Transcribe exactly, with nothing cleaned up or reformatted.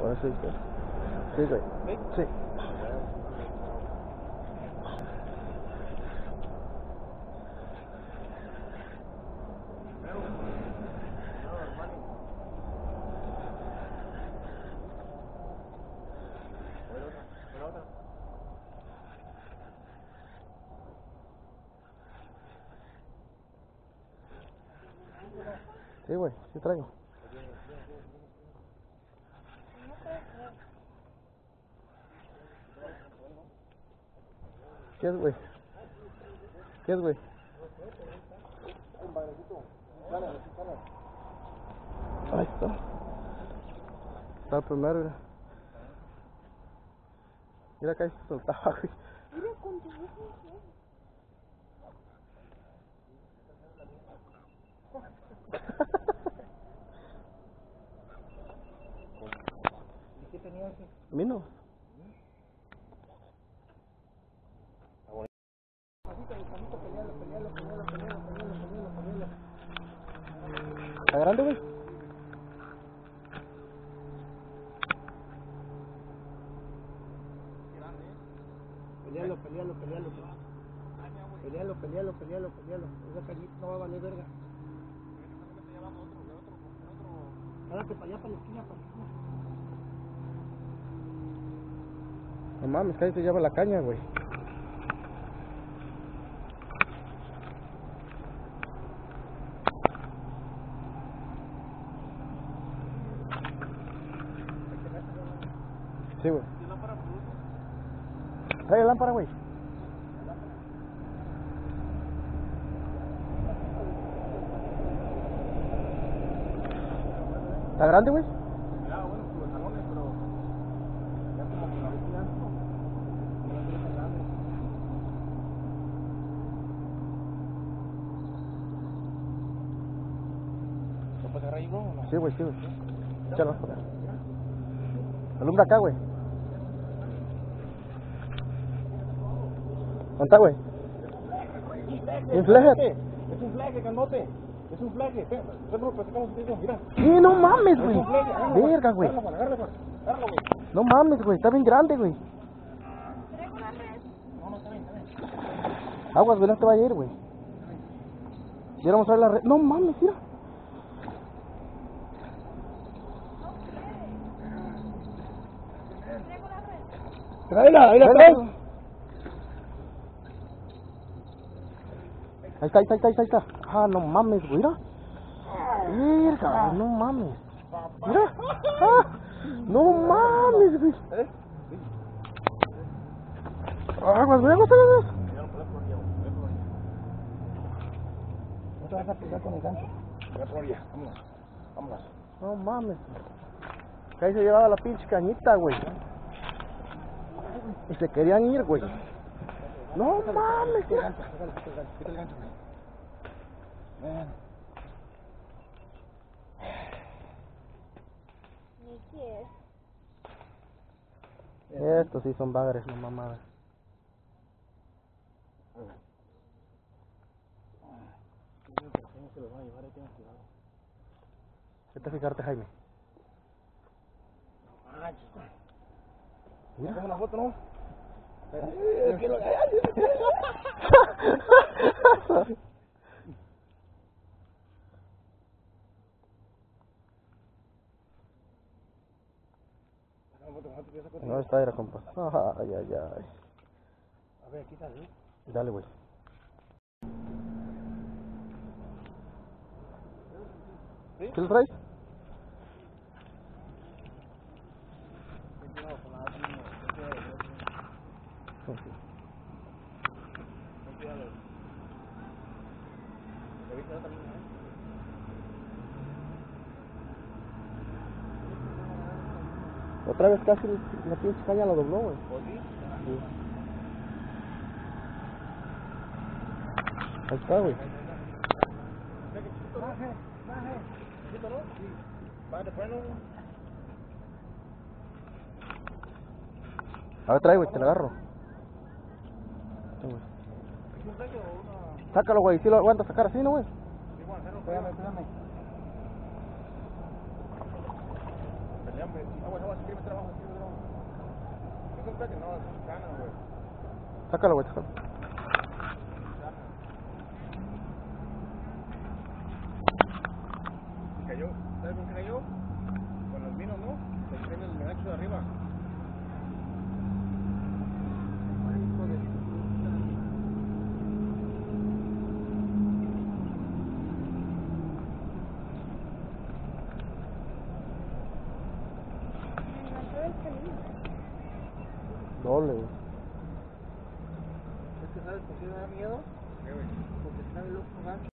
Bueno, sí, sí. Sí, güey. Sí. Sí, güey, sí traigo. ¿Qué es, güey? ¿Qué es, güey? Ahí está. Está el primero, mira. Mira que ahí se soltaba, güey. Mira con tu hijo. ¿Y qué tenía ese? Vino. ¿Está grande, güey? Pelealo, pelealo, pelealo. Pelealo, pelealo, pelealo, pelealo. Esa cañita no va a valer verga. Quédate para allá, para la esquina, para la esquina. No mames, que ahí se lleva la caña, güey. Sí, güey. Trae la lámpara, güey. ¿Está grande, güey? Ya, bueno, por los talones, pero ya como que la vecina no la tiene tan grande. ¿Lo puedes agarrar ahí, bro, o no? Sí, güey, sí, güey. Échalo. Alumbra acá, güey. ¿Dónde está, güey? ¿Un fleje? Es un fleje, grandote. Es un fleje. Nosotros platicamos contigo, mira. Sí, no mames, güey. Es un fleje, agárralo, Verga, güey. agárralo, agárralo, agárralo, güey. No mames, güey. Está bien grande, güey. No, no, está bien, está bien. Aguas, güey, no te va a ir, güey. Ya vamos a ver la red. No mames, mira. Tráela, ahí la Ven, traes. ven. Ahí está, ahí está, ahí está, ahí está. Ah, no mames, güey, mira. Verga, güey, no mames. Mira. Ah, no mames, güey. Aguas, güey, aguas, aguas. No te vas a pegar con el gancho. Ya por allá, vámonos, vámonos. No mames. Que ahí se llevaba la pinche cañita, güey. Y se querían ir, güey. No mames. Quita el gancho, quita el gancho, quita el gancho, güey. Ven. Estos sí son bagres, no mamadas. Se los va a llevar, ahí tengo cuidado. Vete a fijarte, Jaime. Ah, chica. Mira. Hacemos una foto, ¿no? No está era, compa. Ay, ay, ay. A ver, quítale. Dale, güey. ¿Sí? ¿Qué lo traes? Otra vez casi la pinche caña lo dobló, güey. Sí. Ahí está, güey. Baje, baje. ¿Listo, no? Sí. Baje de freno. A ver, trae, güey, te la agarro. Sí, güey. ¿Es un fleque o una...? Sácalo, güey, si lo aguantas sacar así, ¿no, güey? Sí, bueno, espérame, espérame. Ya, hombre, aguas, aguas, escribe trabajo, escribe trabajo. Es un peque, no, es un cana, güey. Sácalo, güey, sácalo. Se cayó, ¿sabes con qué cayó? Con los minos, ¿no? Se tiene el gancho de arriba. Doble, güey. Es que sabes por qué me da miedo, ¿Qué, güey? porque está el otro gancho.